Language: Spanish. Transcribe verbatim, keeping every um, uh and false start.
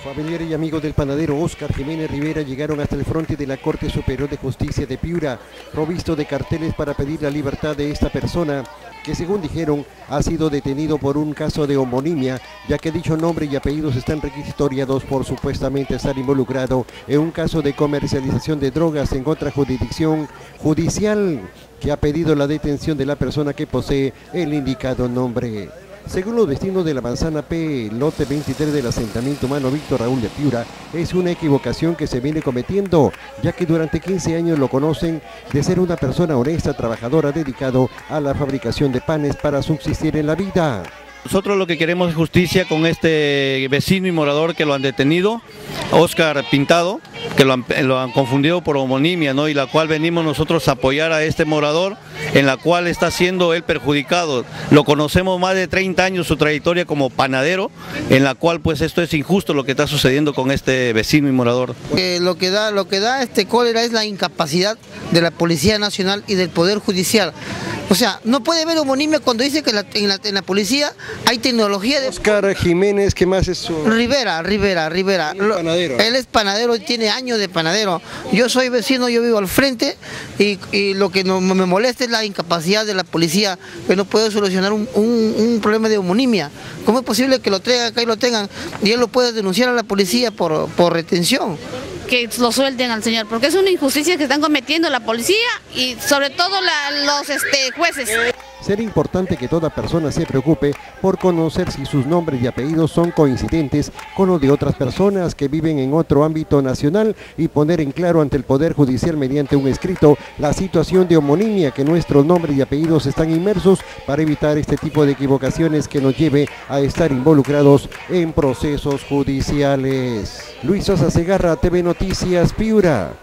Familiares y amigos del panadero Óscar Jiménez Rivera llegaron hasta el frente de la Corte Superior de Justicia de Piura, provisto de carteles para pedir la libertad de esta persona, que según dijeron ha sido detenido por un caso de homonimia, ya que dicho nombre y apellidos están requisitoriados por supuestamente estar involucrado en un caso de comercialización de drogas en otra jurisdicción judicial, que ha pedido la detención de la persona que posee el indicado nombre. Según los destinos de la manzana P, lote veintitrés del asentamiento humano Víctor Raúl de Piura, es una equivocación que se viene cometiendo, ya que durante quince años lo conocen de ser una persona honesta, trabajadora, dedicado a la fabricación de panes para subsistir en la vida. Nosotros lo que queremos es justicia con este vecino y morador que lo han detenido, Óscar Pintado, que lo han, lo han confundido por homonimia, ¿no? Y la cual venimos nosotros a apoyar a este morador, en la cual está siendo él perjudicado. Lo conocemos más de treinta años su trayectoria como panadero, en la cual pues esto es injusto lo que está sucediendo con este vecino y morador. Eh, lo que da, lo que da este cólera es la incapacidad de la Policía Nacional y del Poder Judicial. O sea, no puede haber homonimia cuando dice que la, en, la, en la policía hay tecnología de... Óscar Jiménez, ¿qué más es su...? Rivera, Rivera, Rivera. Él es panadero. Él es panadero y tiene años de panadero. Yo soy vecino, yo vivo al frente y, y lo que no, me molesta es la incapacidad de la policía, que no puede solucionar un, un, un problema de homonimia. ¿Cómo es posible que lo traigan acá y lo tengan y él lo puede denunciar a la policía por, por retención? Que lo suelten al señor, porque es una injusticia que están cometiendo la policía y sobre todo la, los este, jueces. Será importante que toda persona se preocupe por conocer si sus nombres y apellidos son coincidentes con los de otras personas que viven en otro ámbito nacional y poner en claro ante el Poder Judicial mediante un escrito la situación de homonimia, que nuestros nombres y apellidos están inmersos, para evitar este tipo de equivocaciones que nos lleve a estar involucrados en procesos judiciales. Luis Sosa Segarra, T V Noticias, Piura.